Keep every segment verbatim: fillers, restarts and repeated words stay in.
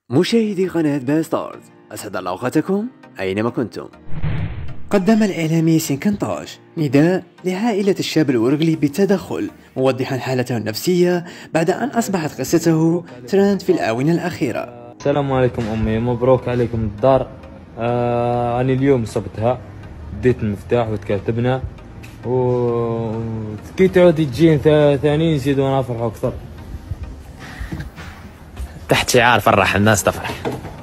مشاهدي قناة باستارز، أسعد الله أوقاتكم أينما كنتم. قدم الإعلامي سنكنطاش نداء لعائلة الشاب الورغلي بالتدخل، موضحا حالته النفسية بعد أن أصبحت قصته ترند في الآونة الأخيرة. السلام عليكم أمي، مبروك عليكم الدار. آه أنا اليوم صبتها، ديت المفتاح وتكاتبنا، و كي تعودي تجين ثاني نزيدو نفرحو أكثر. تحت شعار فرح الناس تفرح.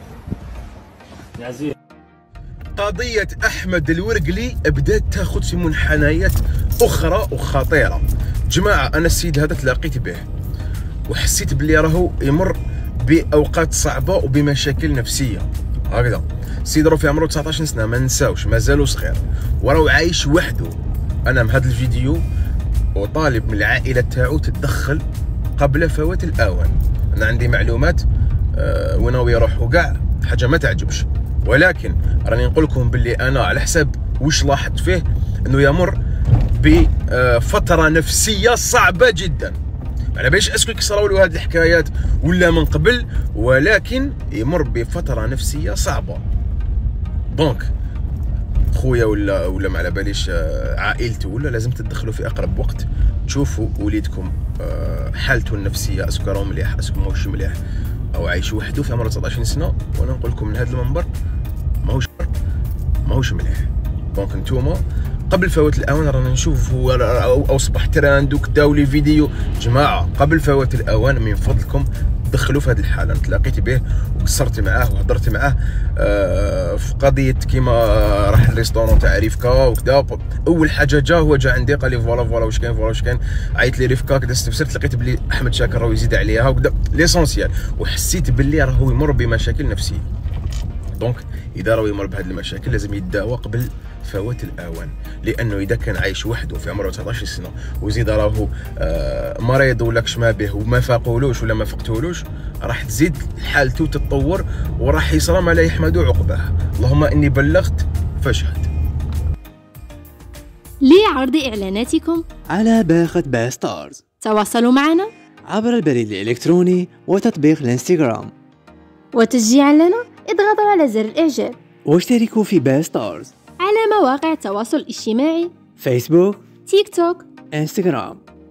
عزيز قضية أحمد الورغلي بدأت تاخذ في منحنيات أخرى وخطيرة. جماعة أنا السيد هذا تلاقيت به وحسيت بلي راهو يمر بأوقات صعبة وبمشاكل نفسية. هكذا السيد راه في عمره تسعطاش سنة، ما نساوش مازالو صغير وراهو عايش وحده. أنا من هذا الفيديو وطالب من العائلة تاعو تتدخل قبل فوات الأوان. أنا عندي معلومات أه وناوي يروحوا كاع حاجة ما تعجبش، ولكن راني نقول لكم باللي انا على حسب واش لاحظت فيه انه يمر بفتره نفسيه صعبه جدا. على باليش اسكو يكسروا له هذه الحكايات ولا من قبل، ولكن يمر بفتره نفسيه صعبه. دونك خويا ولا ولا ما على باليش عائلته ولا لازم تدخلوا في اقرب وقت، تشوفوا وليدكم حالته النفسيه اسكو راه مليح اسكو ماهوش مليح، او عايش وحده في عمره تسعطاش سنه. وانا نقول لكم من هذا المنبر ماهوش ماهوش مليح. دونك نتوما قبل فوات الاوان رانا نشوف هو او اصبح تراند وكدا لي فيديو. جماعه قبل فوات الاوان من فضلكم دخلوا في هذه الحاله. تلاقيت به وقصرت معاه وهضرت معاه آه في قضيه كيما راح الريستورون تاع ريفكا وكدا. اول حاجه جا هو جا عندي قال لي فوالا فوالا واش كاين فوالا واش كاين. عيط لي ريفكا كدا استفسرت، لقيت بلي احمد شاكر راهو يزيد عليها وكدا ليسونسيال، وحسيت باللي راهو يمر بمشاكل نفسيه. دونك اذا راهو يمر بهذه المشاكل لازم يداوى قبل فوات الاوان، لانه اذا كان عايش وحده في عمره تسعطاش سنه وزيد راهو آه مريض ولا كش ما به وما فاقولوش ولا ما فقتولوش، راح تزيد حالته تتطور وراح يصرى ما لا يحمد عقباه. اللهم اني بلغت فاشهد. لعرض إعلاناتكم على باقة باستارز تواصلوا معنا عبر البريد الإلكتروني وتطبيق الانستغرام، وتشجيعا لنا اضغطوا على زر الإعجاب، واشتركوا في باستارز على مواقع التواصل الاجتماعي فيسبوك، تيك توك، انستغرام.